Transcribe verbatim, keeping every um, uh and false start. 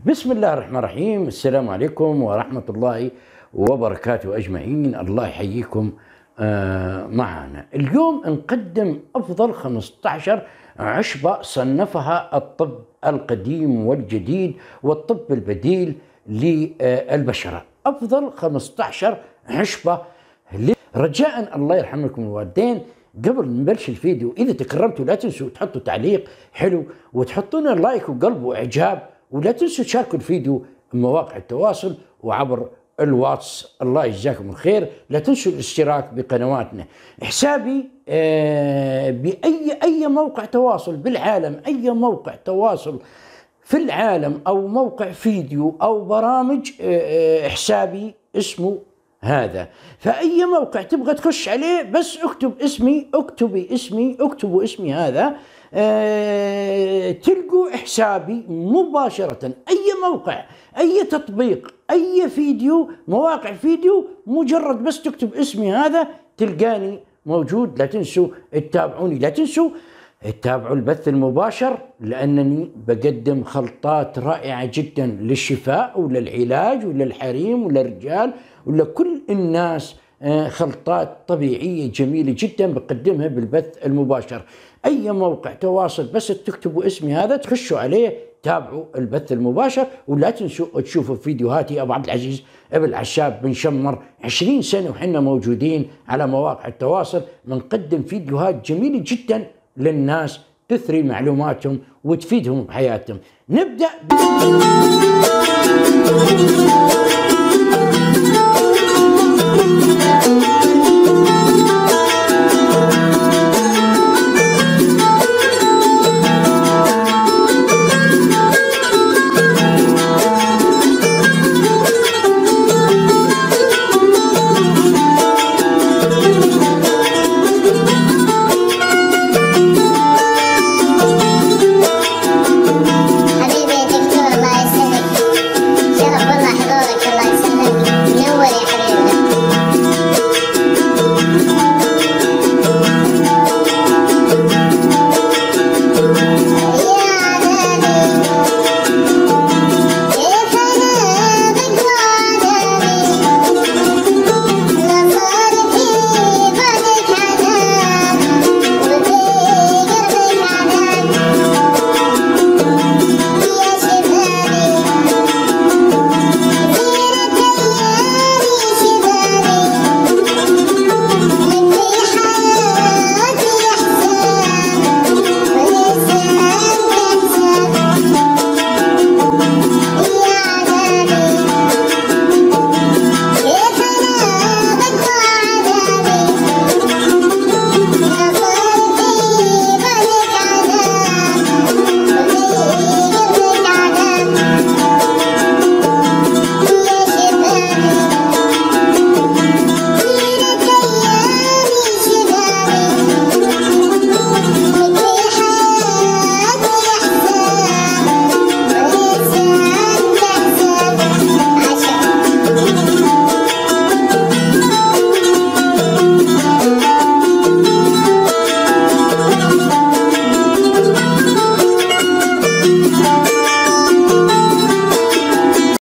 بسم الله الرحمن الرحيم. السلام عليكم ورحمة الله وبركاته أجمعين. الله يحييكم معنا. اليوم نقدم أفضل خمسة عشر عشبة صنفها الطب القديم والجديد والطب البديل للبشرة. أفضل خمسة عشر عشبة. رجاء الله يرحمكم الوالدين، قبل ما نبلش الفيديو إذا تكرمتوا لا تنسوا تحطوا تعليق حلو وتحطون لايك وقلب وإعجاب، ولا تنسوا تشاركوا الفيديو بمواقع التواصل وعبر الواتس. الله يجزاكم الخير. لا تنسوا الاشتراك بقنواتنا. حسابي آه بأي أي موقع تواصل بالعالم، أي موقع تواصل في العالم أو موقع فيديو أو برامج، آه حسابي اسمه هذا. فأي موقع تبغى تخش عليه بس اكتب اسمي، اكتبي اسمي، اكتبوا اسمي هذا، أه تلقوا حسابي مباشرة. أي موقع، أي تطبيق، أي فيديو، مواقع فيديو، مجرد بس تكتب اسمي هذا تلقاني موجود. لا تنسوا تتابعوني، لا تنسوا تتابعوا البث المباشر، لأنني بقدم خلطات رائعة جدا للشفاء وللعلاج وللحريم وللرجال ولكل الناس. خلطات طبيعية جميلة جدا بقدمها بالبث المباشر. أي موقع تواصل بس تكتبوا اسمي هذا تخشوا عليه تابعوا البث المباشر. ولا تنسوا تشوفوا فيديوهاتي. أبو عبد العزيز ابن العشاب بن شمر، عشرين سنة وحنا موجودين على مواقع التواصل بنقدم فيديوهات جميلة جدا للناس تثري معلوماتهم وتفيدهم بحياتهم. نبدأ